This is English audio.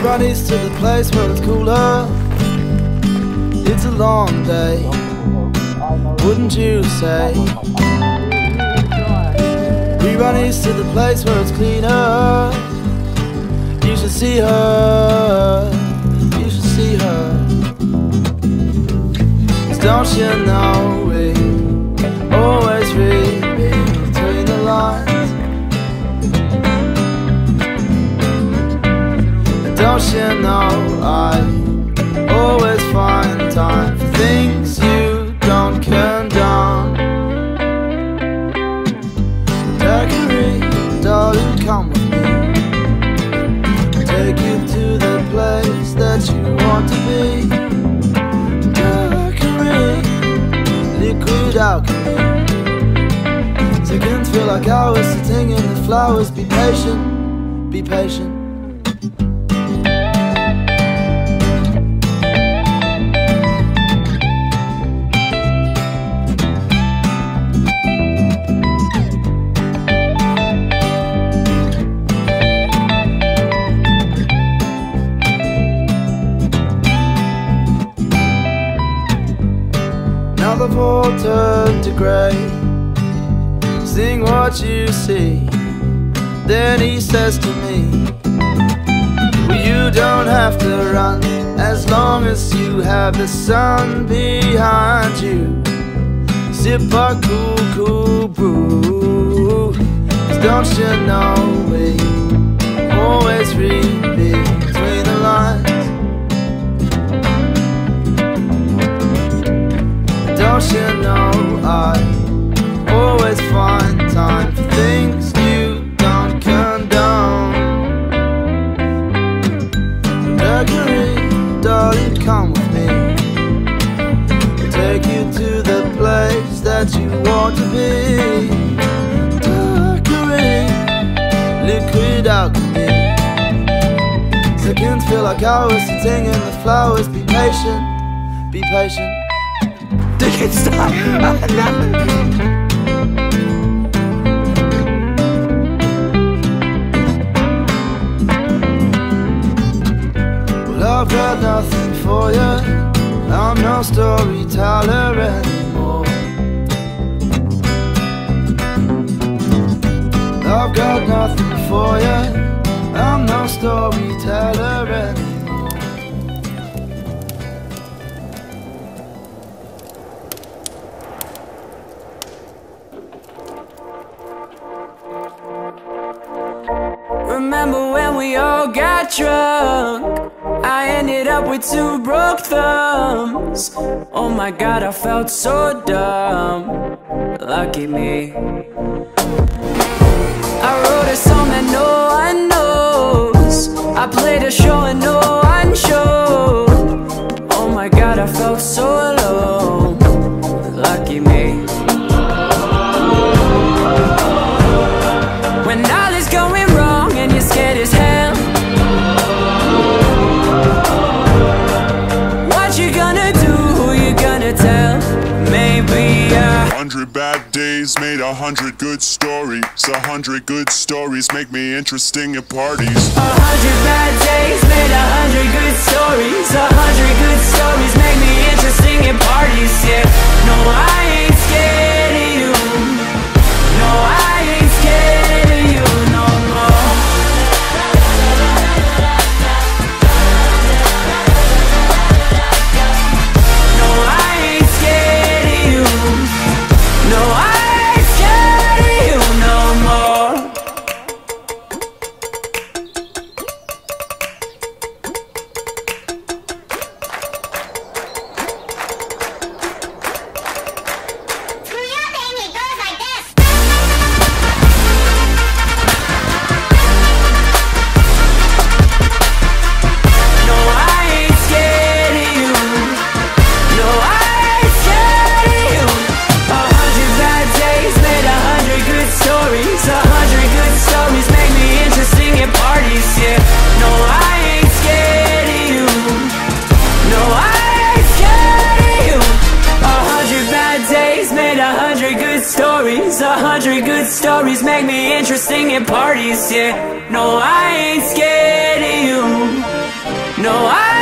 run east to the place where it's cooler. It's a long day, wouldn't you say? We run east to the place where it's cleaner. You should see her, you should see her. 'Cause don't you know we always read between the lines? And don't you know I always find time for things you don't condone? Daiquiri, darling, come with me. Take you to the place that you want to be. Daiquiri, liquid alchemy. Seconds feel like hours sitting in the flowers. Be patient, be patient. Now the all turned to grey. Sing what you see. Then he says to me, well, you don't have to run as long as you have the sun behind you. Sip a cool, cool brew. 'Cause don't you know we always read between the lines? Don't you know I always find time for things you don't condone? Daiquiri, darling, come with me. We'll take you to the place that you want to be. Daiquiri, liquid alchemy. Seconds feel like hours sitting in the flowers. Be patient, be patient. Stop. Well, I've got nothing for you. I'm no storyteller anymore. I've got nothing for you. I'm no storyteller anymore. Remember when we all got drunk? I ended up with 2 broke thumbs. Oh my God, I felt so dumb. Lucky me. I wrote a song that no one knows. I played a show and no one showed. Oh my God, I felt so alone. Lucky me. When all is going wrong and you're scared as hell, what you gonna do, who you gonna tell? Maybe 100 bad days made 100 good stories. 100 good stories make me interesting at parties. 100 bad days made 100 good stories. 100 good stories make me interesting at parties. Yeah, no, I ain't scared of you. No, I ain't scared of you no more. No, I ain't scared of you. No, I ain't scared of you no more. stories, 100 good stories make me interesting at parties, yeah. No, I ain't scared of you. No, I